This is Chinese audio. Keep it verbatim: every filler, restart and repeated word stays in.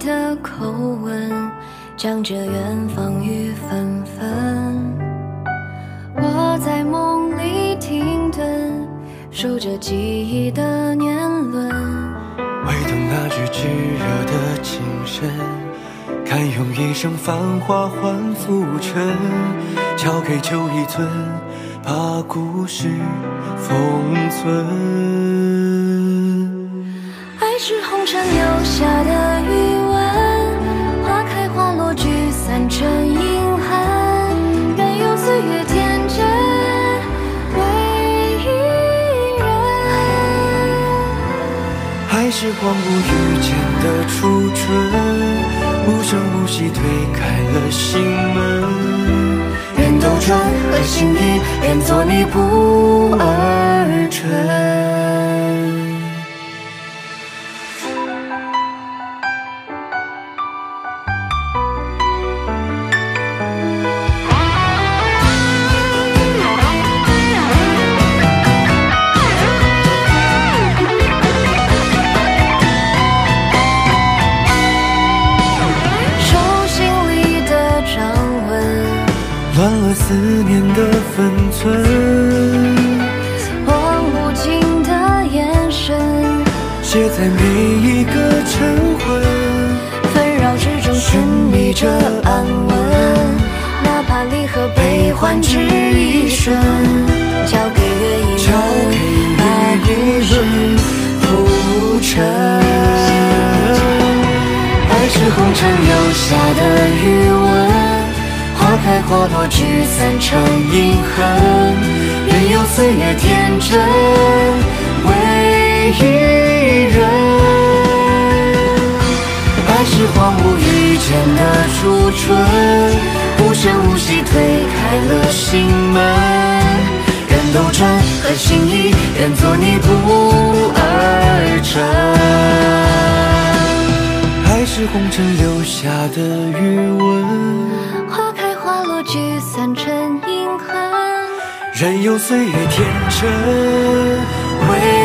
的口吻，讲着远方雨纷纷。我在梦里停顿，数着记忆的年轮。 唯独那句炙热的情深，堪用一生繁华换浮沉。交给酒一樽，把故事封存。 爱是红尘留下的余温，花开花落聚散成遗憾。任由岁月天真为一人。 爱是荒芜遇见的初春，无声无息推开了心门。愿斗转和心意，愿做你不二臣。乱了思念的分寸， 望无尽的眼神， 写在每一个晨昏。 纷扰之中寻觅着安稳，哪怕离合悲欢只一瞬。交给月一轮，把故事铺陈。爱是红尘留下的余温，花开花落聚散成遗恨。任由岁月天真为一人。爱是荒芜遇见的初春，无声无息推开了心门。愿斗转和心意，愿做你不二臣。爱是红尘留下的余温， 花开花落聚散成银痕。 任由岁月天真为